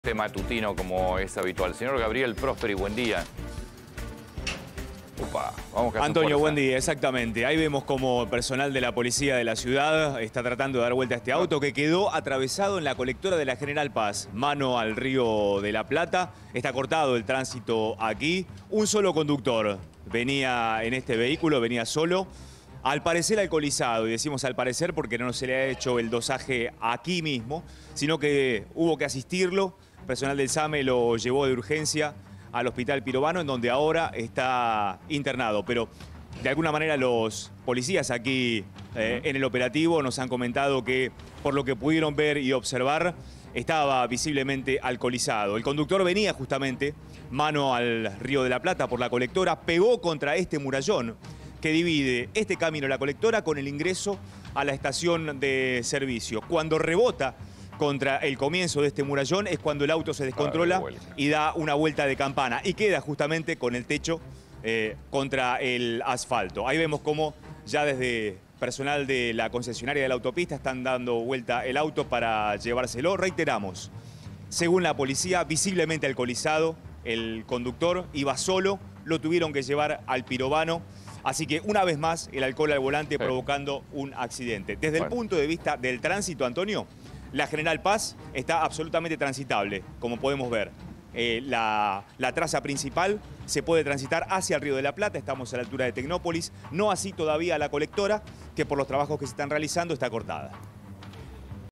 Matutino como es habitual. Señor Gabriel Prosperi, buen día. Upa, vamos que hace Antonio, fuerza. buen día, exactamente. Ahí vemos como personal de la policía de la ciudad está tratando de dar vuelta a este auto que quedó atravesado en la colectora de la General Paz, mano al Río de la Plata. Está cortado el tránsito aquí. Un solo conductor venía en este vehículo, venía solo. Al parecer alcoholizado, y decimos al parecer porque no se le ha hecho el dosaje aquí mismo, sino que hubo que asistirlo. Personal del SAME lo llevó de urgencia al Hospital Pirobano, en donde ahora está internado. Pero de alguna manera los policías aquí en el operativo nos han comentado que por lo que pudieron ver y observar, estaba visiblemente alcoholizado. El conductor venía justamente mano al Río de la Plata por la colectora, pegó contra este murallón que divide este camino, la colectora, con el ingreso a la estación de servicio. Cuando rebota contra el comienzo de este murallón es cuando el auto se descontrola y da una vuelta de campana y queda justamente con el techo contra el asfalto. Ahí vemos cómo ya desde personal de la concesionaria de la autopista están dando vuelta el auto para llevárselo. Reiteramos, según la policía, visiblemente alcoholizado, el conductor iba solo, lo tuvieron que llevar al Pirobano. Así que una vez más el alcohol al volante provocando un accidente. Desde el punto de vista del tránsito, Antonio, la General Paz está absolutamente transitable, como podemos ver. La traza principal se puede transitar hacia el Río de la Plata, estamos a la altura de Tecnópolis, no así todavía la colectora, que por los trabajos que se están realizando está cortada.